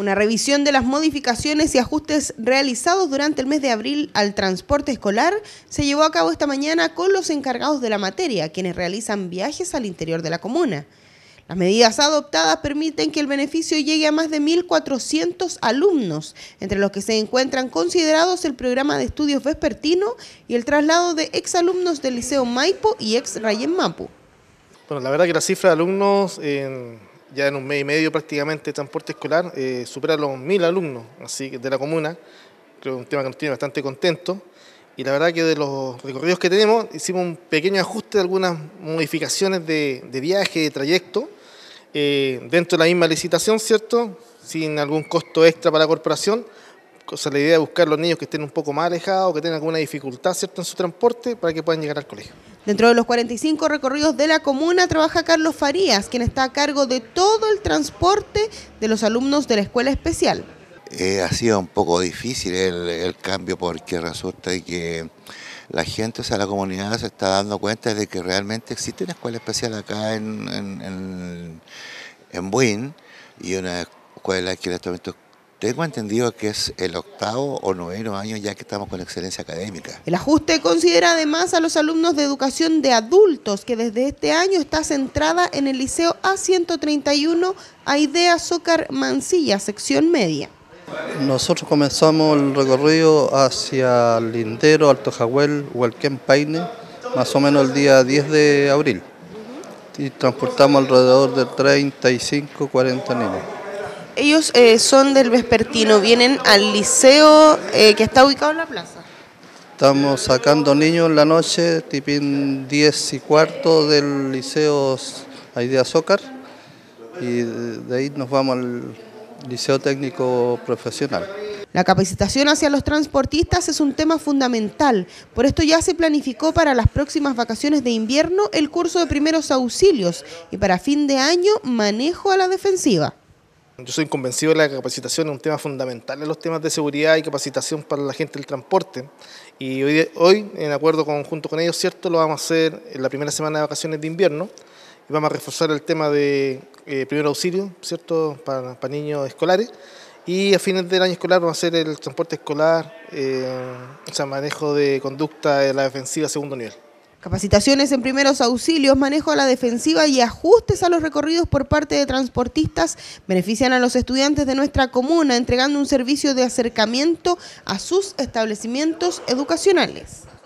Una revisión de las modificaciones y ajustes realizados durante el mes de abril al transporte escolar se llevó a cabo esta mañana con los encargados de la materia, quienes realizan viajes al interior de la comuna. Las medidas adoptadas permiten que el beneficio llegue a más de 1.400 alumnos, entre los que se encuentran considerados el programa de estudios vespertino y el traslado de exalumnos del Liceo Maipo y ex Rayen Mapu. Bueno, la verdad que la cifra de alumnos ya en un mes y medio prácticamente de transporte escolar supera los 1.000 alumnos así que de la comuna. Creo que es un tema que nos tiene bastante contentos. Y la verdad que de los recorridos que tenemos hicimos un pequeño ajuste de algunas modificaciones de viaje, de trayecto, dentro de la misma licitación, ¿cierto? Sin algún costo extra para la corporación. O sea, la idea es buscar los niños que estén un poco más alejados, que tengan alguna dificultad, ¿cierto?, en su transporte para que puedan llegar al colegio. Dentro de los 45 recorridos de la comuna trabaja Carlos Farías, quien está a cargo de todo el transporte de los alumnos de la escuela especial. Ha sido un poco difícil el cambio porque resulta que la gente, o sea, la comunidad se está dando cuenta de que realmente existe una escuela especial acá en Buin y una escuela que en este momento tengo entendido que es el 8º o 9º año ya que estamos con excelencia académica. El ajuste considera además a los alumnos de educación de adultos, que desde este año está centrada en el Liceo A131 Aidea Zócar Mansilla, sección media. Nosotros comenzamos el recorrido hacia Lindero, Alto Jahuel, Hualquén, Paine, más o menos el día 10 de abril. Y transportamos alrededor de 35-40 niños. Ellos son del vespertino, vienen al liceo que está ubicado en la plaza. Estamos sacando niños en la noche, tipín 10:15 del Liceo Aidea Zócar, y de ahí nos vamos al Liceo Técnico Profesional. La capacitación hacia los transportistas es un tema fundamental, por esto ya se planificó para las próximas vacaciones de invierno el curso de primeros auxilios y para fin de año manejo a la defensiva. Yo soy convencido de la capacitación, es un tema fundamental en los temas de seguridad y capacitación para la gente del transporte. Y hoy en acuerdo junto con ellos, ¿cierto?, lo vamos a hacer en la primera semana de vacaciones de invierno y vamos a reforzar el tema de primer auxilio, ¿cierto?, para niños escolares. Y a fines del año escolar vamos a hacer el transporte escolar, o sea, manejo de conducta de la defensiva segundo nivel. Capacitaciones en primeros auxilios, manejo a la defensiva y ajustes a los recorridos por parte de transportistas benefician a los estudiantes de nuestra comuna, entregando un servicio de acercamiento a sus establecimientos educacionales.